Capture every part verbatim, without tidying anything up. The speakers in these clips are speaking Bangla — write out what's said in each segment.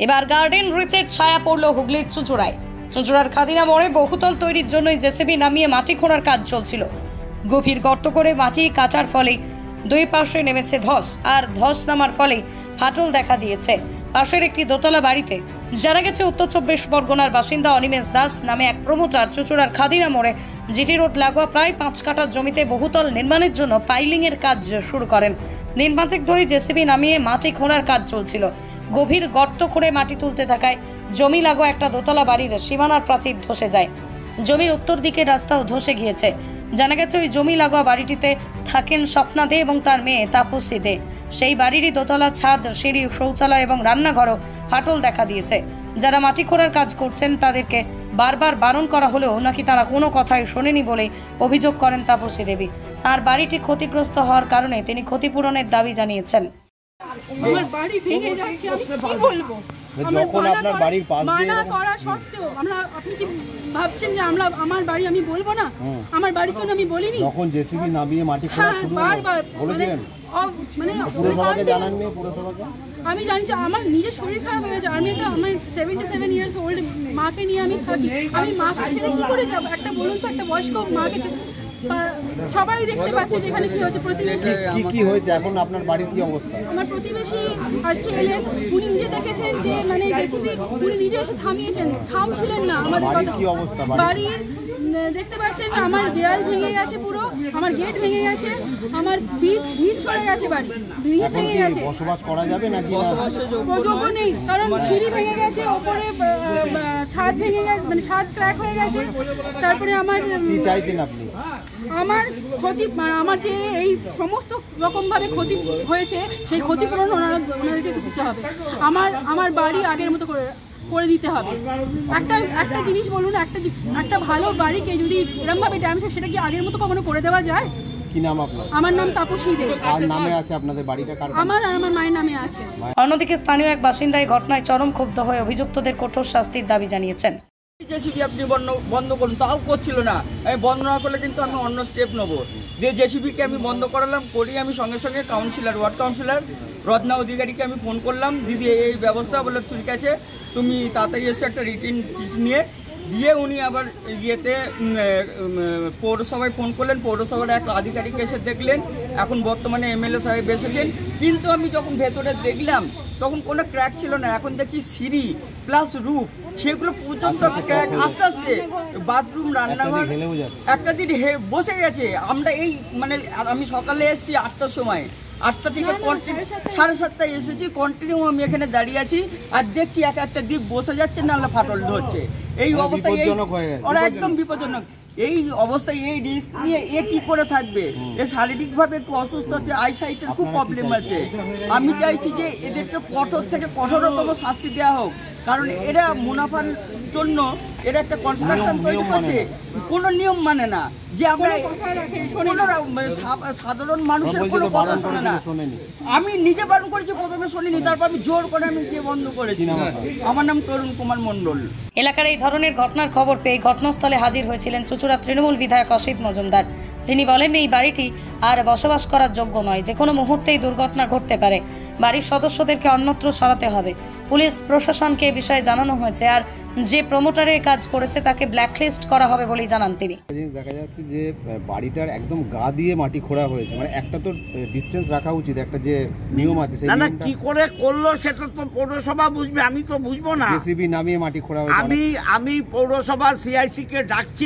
এবার গার্ডেন রিচের ছায়া পড়ল হুগলির চুঁচুড়ায়। চুঁচুড়ার খাদিনা মোড়ে বহুতল তৈরির জন্যই জেসিবি নামিয়ে মাটি খোঁড়ার কাজ চলছিল। গভীর গর্ত করে মাটি কাটার ফলে দুই পাশে নেমেছে ধস, আর ধস নামার ফলে ফাটল দেখা দিয়েছে পাশের একটি দোতলা বাড়িতে। জানা গেছে উত্তর চব্বিশ পরগনার বাসিন্দা অনিমেষ দাস নামে এক প্রমোটার চুঁচুড়ার খাদিনা মোড়ে জিটি রোড লাগোয়া প্রায় পাঁচ কাঠা জমিতে বহুতল নির্মাণের জন্য পাইলিং এর কাজ শুরু করেন। দিন পাঁচেক ধরে জেসিবি নামিয়ে মাটি খোঁড়ার কাজ চলছিল। গভীর গর্ত করে মাটি তুলতে থাকায় জমি লাগোয়া একটা দোতলা বাড়ির সীমানার প্রাচীর ধসে যায়। জমির উত্তর দিকের রাস্তাও ধসে গিয়েছে। জানা গেছে ওই জমি লাগোয়া বাড়িটিতে থাকেন স্বপ্না দে এবং তার মেয়ে তাপসী দে। সেই বাড়িরই দোতলা ছাদ, সিঁড়ি, শৌচালয় এবং রান্নাঘরও ফাটল দেখা দিয়েছে। যারা মাটি খোঁড়ার কাজ করছেন তাদেরকে বারবার বারণ করা হলেও নাকি তারা কোনো কথাই শোনেনি বলে অভিযোগ করেন তাপসী দেবী। আর বাড়িটি ক্ষতিগ্রস্ত হওয়ার কারণে তিনি ক্ষতিপূরণের দাবি জানিয়েছেন। আমার বাড়ি ভেঙে যাচ্ছে, আমি কি বলবো? যখন আপনার বাড়ির পাশ দিয়ে মানা করা সত্ত্বেও আমরা, আপনি কি ভাবছেন যে আমরা আমার বাড়ি আমি বলবো না? আমার বাড়ির জন্য আমি বলিনি। যখন জেসিবি নামিয়ে মাটি খোঁড়া শুরু বলেছিলেন, মানে পুরসভাকে জানাননি? পুরসভাকে আমি জানি যে আমার নিজের শরীর খারাপ হয়ে গেছে। আমি একটা আমার সেভেন্টি সেভেন ইয়ার্স ওল্ড মাকে নিয়ে আমি থাকি। আমি মাকে ছেড়ে কি করে যাবো? একটা বলুন তো, একটা বয়স্ক মাকে সবাই দেখতে পাচ্ছে যেখানে কি হচ্ছে। প্রতিবেশী কি কি হয়েছে, এখন আপনার বাড়ির কি অবস্থা? আমার প্রতিবেশী আজকে এলেন, উনি নিজে দেখেছেন যে মানে জেসিবি উনি নিজে এসে থামিয়েছেন, থামছিলেন না। আমাদের বাড়ির কি অবস্থা? বাড়ির দেখতে পাচ্ছেন আমার দেয়াল ভেঙে গেছে, পুরো আমার গেট ভেঙে গেছে, আমার ভিত ভিত সরে গেছে, বাড়ি ভিত ভেঙে গেছে। বসবাস করা যাবে নাকি? যোগ্য নেই, কারণ সিঁড়ি ভেঙে গেছে, ওপরে ছাদ ভেঙে গেছে, মানে ছাদ ক্র্যাক হয়ে গেছে। তারপরে আমার কি চাইছেন আপনি? আমার ক্ষতি, আমার যে এই সমস্ত রকম ভাবে ক্ষতি হয়েছে সেই ক্ষতিপূরণ ওনারা ওনাদেরকে দিতে হবে। আমার আমার বাড়ি আগের মতো করে করে দিতে হবে। একটা একটা জিনিস বলুন, একটা একটা ভালো বাড়িকে যদি এরকম ভাবে ড্যামেজ হয়, সেটা কি আগের মতো কখনো করে দেওয়া যায়? কি নাম আপনার? আমার নাম তাপসী দে। কার নামে আছে আপনাদের বাড়িটা? কার? আমার আর আমার মায়ের নামে আছে। অন্যদিকে স্থানীয় এক বাসিন্দা এই ঘটনায় চরম ক্ষুব্ধ হয়ে অভিযুক্তদের কঠোর শাস্তির দাবি জানিয়েছেন। জেসিবি আপনি বন্ধ করুন, তাও করছিল না। আমি বন্ধ না করলে কিন্তু আমি অন্য স্টেপ নেবো। যে জেসিবিকে আমি বন্ধ করালাম, করি আমি সঙ্গে সঙ্গে কাউন্সিলর, ওয়ার্ড কাউন্সিলর রত্না অধিকারীকে আমি ফোন করলাম, দিদি এই ব্যবস্থা, বলে ঠিক আছে তুমি তাড়াতাড়ি এসে একটা রিটিন নিয়ে দিয়ে উনি আবার ইয়েতে পৌরসভায় ফোন করলেন। পৌরসভার এক আধিকারিক এসে দেখলেন, এখন বর্তমানে এমএলএ সাহেব এসেছেন। কিন্তু আমি যখন ভেতরে দেখলাম তখন কোনো ক্র্যাক ছিল না। এখন দেখি সিঁড়ি প্লাস রুফ, সেগুলো প্রচন্ড ক্র্যাক, আস্তে আস্তে বাথরুম, রান্নাঘর একটা দিন বসে গেছে। আমরা এই মানে আমি সকালে এসেছি আটটার সময়, আটটা থেকে সাড়ে সাতটায় এসেছি, কন্টিনিউ আমি এখানে দাঁড়িয়ে আছি আর দেখছি এক একটা দিক বসে যাচ্ছে, নাহলে ফাটল ধরছে। এই অবস্থায় ওরা একদম বিপজ্জনক। এই অবস্থায় এই রিস্ক নিয়ে এ কি করে থাকবে? এ শারীরিকভাবে একটু অসুস্থ আছে, আইসাইটের খুব প্রবলেম আছে। আমি চাইছি যে এদেরকে কঠোর থেকে কঠোরতম শাস্তি দেওয়া হোক, কারণ এরা মুনাফার জন্য এরা একটা কনস্ট্রাকশন তৈরি করছে, কোনো নিয়ম মানে না। যে আমরা সাধারণ মানুষের কোনো কথা শোনে না। আমি নিজে বারণ করেছি, প্রথমে শুনিনি, তারপর আমি জোর করে আমি গিয়ে বন্ধ করেছি। আমার নাম তরুণ কুমার মণ্ডল। এলাকার এই ধরনের ঘটনার খবর পেয়ে ঘটনাস্থলে হাজির হয়েছিলেন চুঁচুড়া তৃণমূল বিধায়ক অসিত মজুমদার। তিনি বলেন, এই বাড়িটি আর বসবাস করার যোগ্য নয়, যে কোনো মুহূর্তেই দুর্ঘটনা ঘটতে পারে। বাড়ির সদস্যদেরকে অন্যত্র সরাতে হবে। পুলিশ প্রশাসনকে এই বিষয়ে জানানো হয়েছে, আর যে প্রমোটারের কাজ করেছে তাকে ব্ল্যাকলিস্ট করা হবে বলেই জানান তিনি। দেখা যাচ্ছে যে বাড়িটার একদম গা দিয়ে মাটি খোঁড়া হয়েছে, মানে একটা তো ডিস্টেন্স রাখা উচিত, একটা যে নিয়ম আছে সেই না, কি করে করলো সেটা তো পৌরসভা বুঝবে, আমি তো বুঝবো না। জেসিবি নামিয়ে মাটি খোঁড়া হয়েছে। আমি আমি পৌরসভার সিআইসি কে ডাকছি,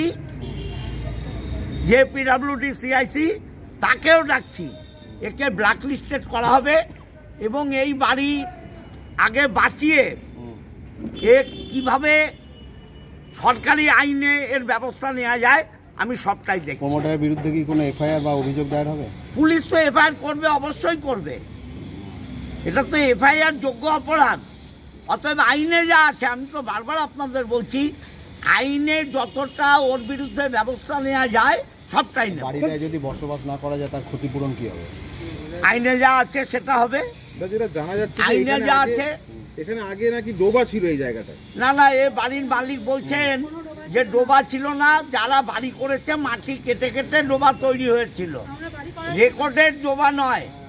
যে পিডব্লিউডি সিআইসি তাকেও ডাকছি, একে ব্ল্যাকলিস্টেড করা হবে এবং এই বাড়ি আগে বাঁচিয়ে এ কিভাবে সরকারি আইনে এর ব্যবস্থা নেওয়া যায় আমি সবটাই দেখি। প্রমোটারের বিরুদ্ধে কি কোনো এফআইআর বা অভিযোগ দায়ের হবে? পুলিশ তো এফআইআর করবে, অবশ্যই করবে। এটা তো এফআইআর যোগ্য অপরাধ। অতএব আইনে যা আছে, আমি তো বারবার আপনাদের বলছি, আইনে যতটা ওর বিরুদ্ধে ব্যবস্থা নেওয়া যায় সবটাই নেই। বাড়িটায় যদি বসবাস না করা যায় তার ক্ষতিপূরণ কি হবে? আইনে যা আছে সেটা হবে। যেটা জানা যাচ্ছে আইনে যা আছে, এখানে আগে নাকি ডোবা ছিল এই জায়গাটা। না না, এ বাড়ির মালিক বলছেন যে ডোবা ছিল না, যারা বাড়ি করেছে মাটি কেটে কেটে ডোবা তৈরি হয়েছিল, রেকর্ডের ডোবা নয়।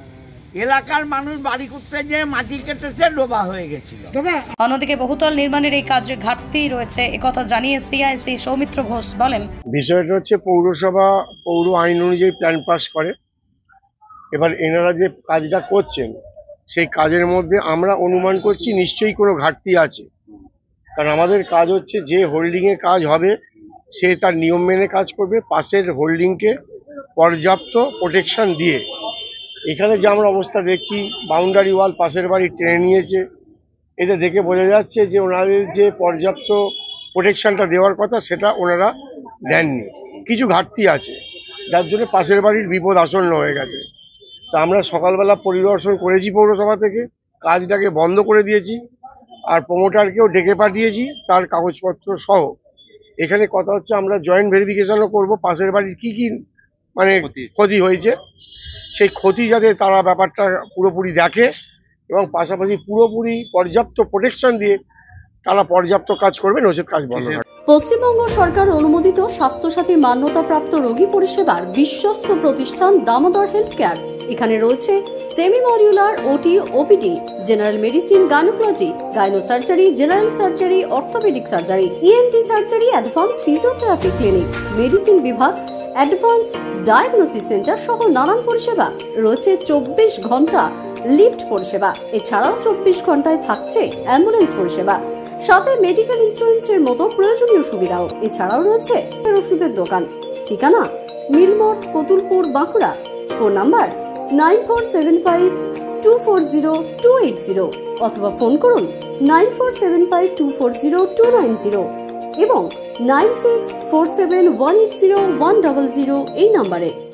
এলাকার মানুষ বাড়ি করতে যেয়ে মাটি কেটেছে, ডোবা হয়ে গেছিল। অন্যদিকে বহুতল নির্মাণের এই কাজে ঘাটতি রয়েছে একথা জানিয়ে সিআইসি সৌমিত্র ঘোষ বলেন, বিষয়টা হচ্ছে পৌরসভা পৌর আইন অনুযায়ী প্ল্যান পাস করে। এবার এনারা যে কাজটা করছেন সেই কাজের মধ্যে আমরা অনুমান করছি নিশ্চয়ই কোনো ঘাটতি আছে, কারণ আমাদের কাজ হচ্ছে যে হোল্ডিংয়ে কাজ হবে সে তার নিয়ম মেনে কাজ করবে, পাশের হোল্ডিংকে পর্যাপ্ত প্রোটেকশন দিয়ে। এখানে যে আমরা অবস্থা দেখছি, বাউন্ডারি ওয়াল পাশের বাড়ি টেনে নিয়েছে, এতে দেখে বোঝা যাচ্ছে যে ওনাদের যে পর্যাপ্ত প্রোটেকশনটা দেওয়ার কথা সেটা ওনারা দেননি। কিছু ঘাটতি আছে যার জন্য পাশের বাড়ির বিপদ আসন্ন হয়ে গেছে। তা আমরা সকালবেলা পরিদর্শন করেছি পৌরসভা থেকে, কাজটাকে বন্ধ করে দিয়েছি, আর প্রমোটারকেও ডেকে পাঠিয়েছি তার কাগজপত্র সহ। এখানে কথা হচ্ছে আমরা জয়েন্ট ভেরিফিকেশনও করব পাশের বাড়ির কি কি মানে ক্ষতি হয়েছে, সেই ক্ষতি যাতে তারা ব্যাপারটা পুরোপুরি দেখে এবং পাশাপাশি পুরোপুরি পর্যাপ্ত প্রোটেকশন দিয়ে তারা পর্যাপ্ত কাজ করবে, নচেৎ কাজ বন্ধ থাকবে। পশ্চিমবঙ্গ সরকার অনুমোদিত স্বাস্থ্যসাথী মান্যতাপ্রাপ্ত রোগী পরিষেবার বিশ্বস্ত প্রতিষ্ঠান দামোদর হেলথ কেয়ার। এখানে রয়েছে semi modular OT, OPD, general medicine, gynaecology, gynae surgery, general surgery, orthopaedic surgery, ENT surgery, advance physiotherapy clinic, medicine বিভাগ, অ্যাডভান্স ডায়াগনোসিস সেন্টার সহ নানান পরিষেবা রয়েছে। চব্বিশ ঘন্টা লিফট পরিষেবা, এছাড়াও চব্বিশ ঘন্টায় থাকছে অ্যাম্বুলেন্স পরিষেবা, সাথে মেডিকেল ইন্স্যুরেন্সের মতো প্রয়োজনীয় সুবিধাও। এছাড়াও রয়েছে ওষুধের দোকান। ঠিকানা Milmore, Kotulpur, Bankura. Phone number nine four seven five two four zero two eight zero অথবা ফোন করুন nine four seven five two four zero two nine zero এবং nine six four seven one eight zero one double zero এই নাম্বারে।